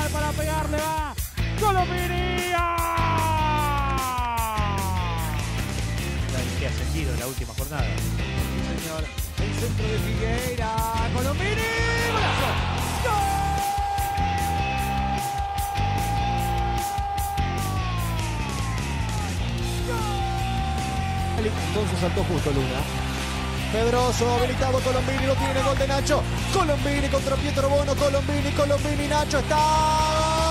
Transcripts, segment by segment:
para pegarle, va Colombini. Que ha ascendido en la última jornada. Sí, señor. El centro de Figueira. Colombini. ¡Golazo! ¡Gol! Entonces saltó justo Luna. Pedroso, habilitado Colombini, lo tiene, gol de Nacho. Colombini contra Pietro Bono. Colombini, Nacho está.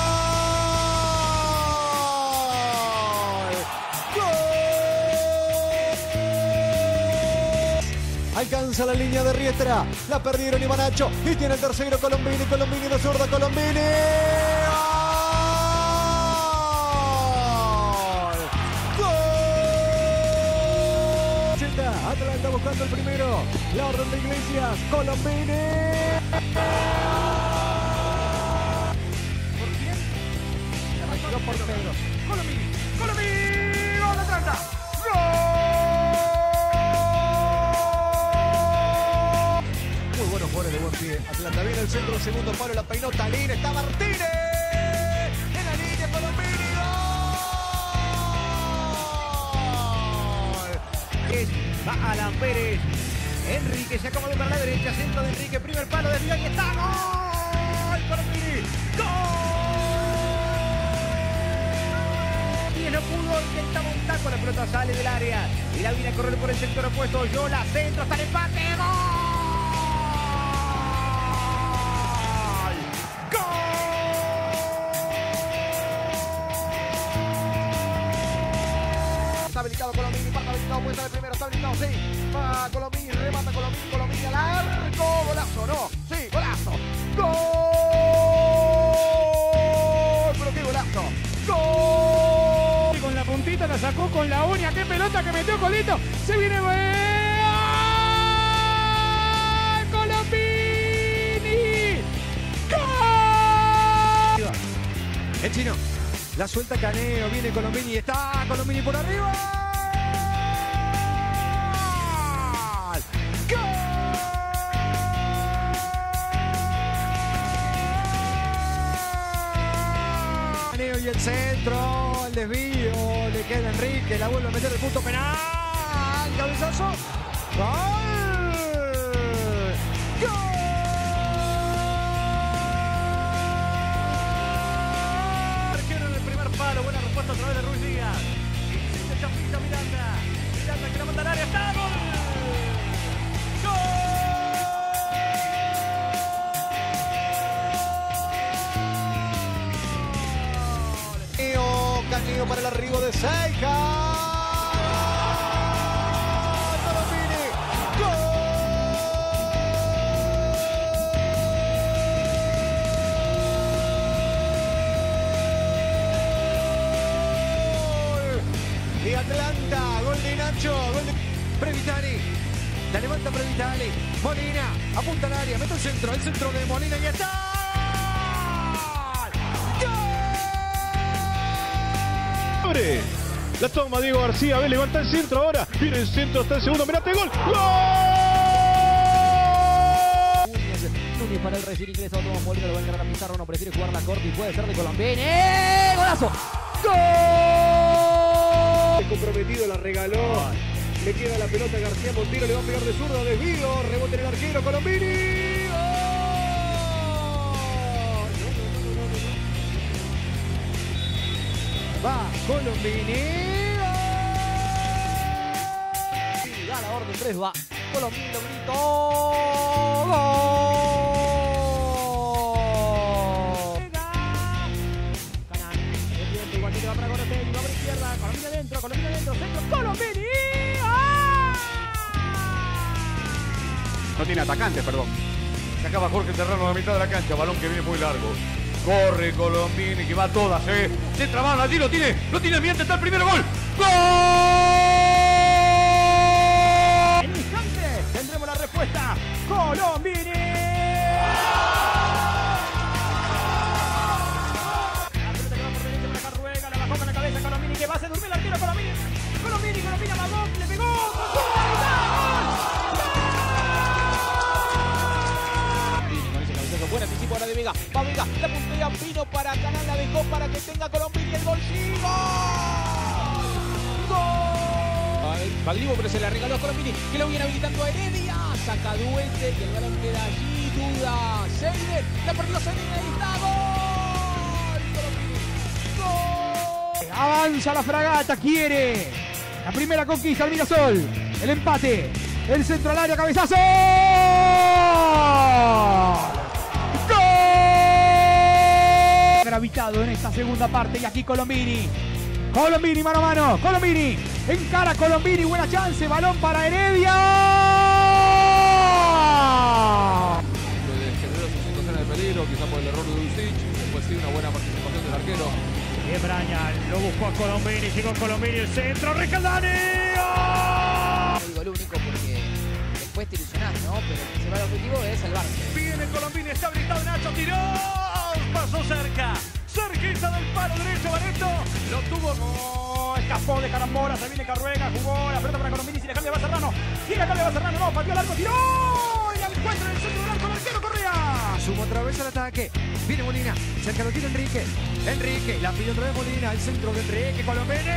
Alcanza la línea de Riestra, la perdieron y va Nacho, y tiene el tercero Colombini de zurda, Colombini. ¡Gol! Atlanta buscando el primero, la orden de Iglesias, Colombini. ¿Por quién? Arrancó por Pedro. Colombini, gol de Atlanta. ¡Gol! De buen pie. Atlanta viene el centro, segundo palo, la peinó Talín, está Martínez en la línea, Colombini, gol. Va Alan Pérez. Enrique se acomodó para la derecha, centro de Enrique, primer palo de Vidal y está. ¡Gol! Colombini, gol. Y no pudo, intenta montar con la pelota, sale del área y la viene a correr por el sector opuesto. Yola, centro, hasta el empate. ¡Gol! Está habilitado Colombini, pasa habilitado, puesta de primero, está habilitado, sí. Va Colombini, remata Colombini al arco, golazo, no, sí, golazo. ¡Gol! Pero qué golazo, ¡gol! Y con la puntita la sacó con la uña, qué pelota que metió Colito, se viene ¡gol! ¡Colombini! ¡Gol! El chino. La suelta Caneo, viene Colombini, está Colombini por arriba. ¡Gol! Caneo y el centro, el desvío, le queda Enrique, la vuelve a meter el punto penal. Cabezazo. ¡Gol! Buena respuesta a través de Ruiz Díaz. Insiste Chapita Miranda que la manda al área. ¡Está! ¡Gol! ¡Gol! Caneo para el arribo de Seika. Y Atlanta, gol de Nacho, gol de Previtali, la levanta Previtali, Molina, apunta al área, mete el centro de Molina y está. ¡Gol! ¡Abre! La toma Diego García, ve, levanta el centro ahora, viene el centro hasta el segundo, mirate, gol, ¡gol! Núñez para el Racing ingresa, otro Molina, lo va a encargar a Pizarro, no prefiere jugar la corte y puede ser de Colombini. ¡Golazo! ¡Gol! Comprometido, la regaló, le queda la pelota a García Montero, le va a pegar de zurda, desvío, rebote en el arquero, Colombini. Va Colombini. Da la orden 3, va Colombini, lo gritó. ¡Gol! Canal, el viento igual que va para Colombini, va por izquierda, Colombini adentro, centro, Colombini. No tiene atacante, perdón. Se acaba Jorge Terrano a la mitad de la cancha, balón que viene muy largo. Corre Colombini, que va a todas, se trabaja, allí lo tiene, ambiente, está el primero, gol. ¡Gol! En instantes tendremos la respuesta. Colombini. La pelota que va por derecha para Carruega, la bajó con la cabeza Colombini, que va, se durmió el arquero Colombini, a la voz, le pegó, con ese cabezazo, buen anticipo ahora de Vega, la puntea Pino para Canal, la dejó para que tenga Colombini el gol. ¡Sí, gol! Valdivia, pero se la regaló a Colombini, que lo viene habilitando a Heredia. Saca Duelte y el balón queda allí. Duda. Seiner, la perdió Seiner, ahí está. ¡Gol! Colombini. ¡Gol! Avanza la fragata, quiere la primera conquista al Mirasol. El empate. El centro al área, cabezazo. ¡Gol! Gravitado en esta segunda parte y aquí Colombini. Colombini mano a mano. Colombini encara Colombini. Buena chance. Balón para Heredia. Generó su situación de peligro, quizá por el error de Dulcich. Después sí, una buena participación del arquero. Bien, Braña, lo buscó a Colombini, llegó Colombini, el centro, Ricaldani. No digo el único porque después te ilusionás, ¿no? Pero el principal objetivo es salvarse. Viene Colombini, está habilitado Nacho, tiró, pasó cerca, cerquita del palo derecho, Bareto, lo tuvo, Escapó de carambola. Se viene Carruega. Jugó la pelota para Colombini. Si le cambia va Serrano. Si le cambia va Serrano. No, pateó al arco. Tiró. Y al encuentro en el centro del arco. El arquero Correa. Suma otra vez al ataque. Viene Molina. Cerca lo tiene Enrique. Enrique. La pide otra vez Molina. El centro de Enrique. Colombini.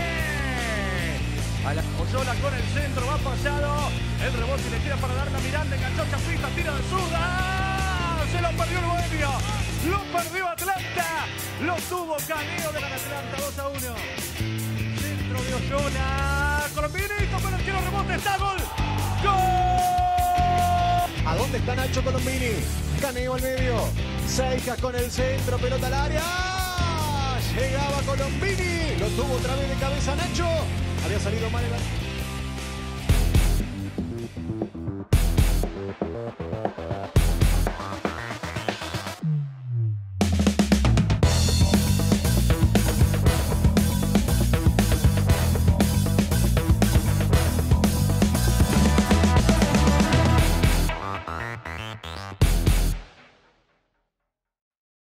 Oyola con el centro, va pasado. El rebote le tira para darle a Miranda. Enganchó Chapita, tira de zurda. Se lo perdió el Bohemio. Lo perdió Atlanta. Lo tuvo Caneo de Atlanta. 2-1. Centro de Oyola. Colombini con el arquero, rebote. Está gol. ¡Gol! ¿A dónde está Nacho Colombini? Caneo al medio. Seijas con el centro. Pelota al área. Llegaba Colombini. Lo tuvo otra vez de cabeza Nacho. Había salido mal el